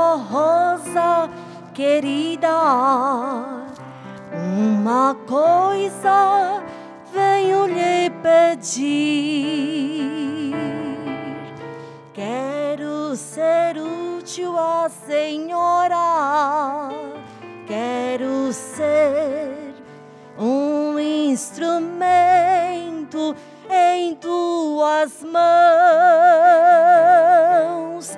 Oh, rosa querida, uma coisa venho lhe pedir. Quero ser útil à Senhora, quero ser um instrumento em tuas mãos,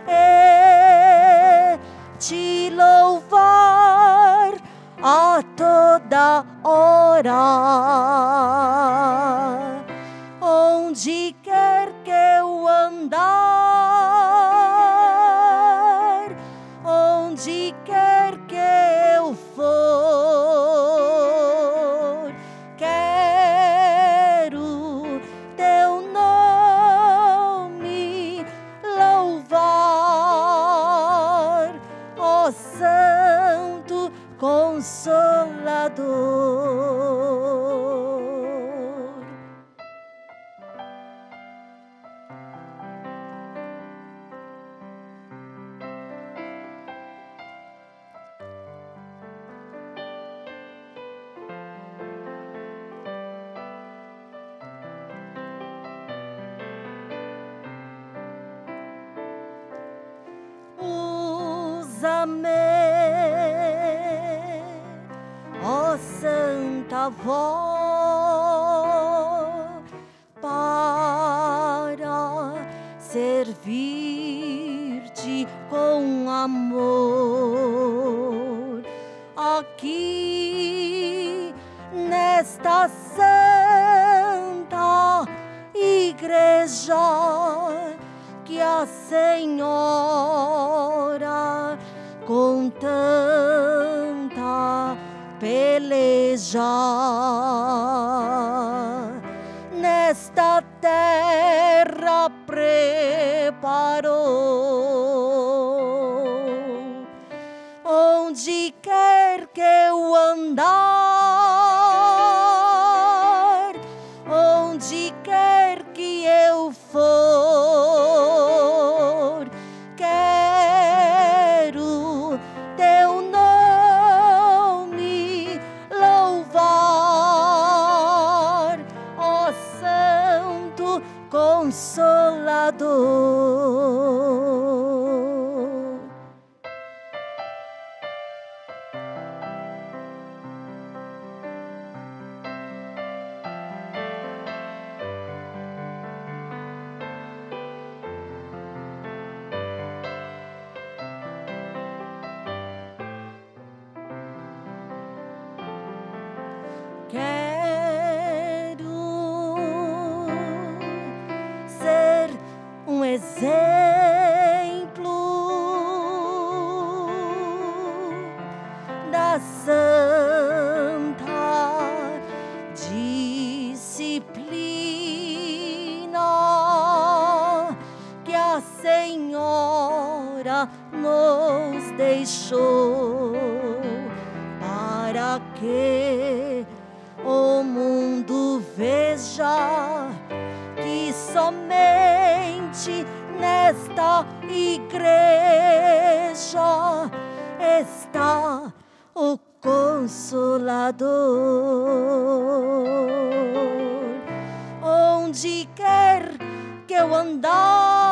e te louvar a toda hora, onde quer que eu andar, onde quer que eu for, quero teu nome louvar, ó Santo Consolador. Usa-me, ó Santa Vó, para servir-te com amor aqui nesta santa igreja que a Senhora com tanta peleja nesta terra preparou, onde quer que eu andar, onde quer que eu for, quero teu nome louvar, ó Santo Consolador. Quero ser um exemplo da santa disciplina que a Senhora nos deixou, para que o mundo veja que somente nesta igreja está o Consolador. Onde quer que eu andar,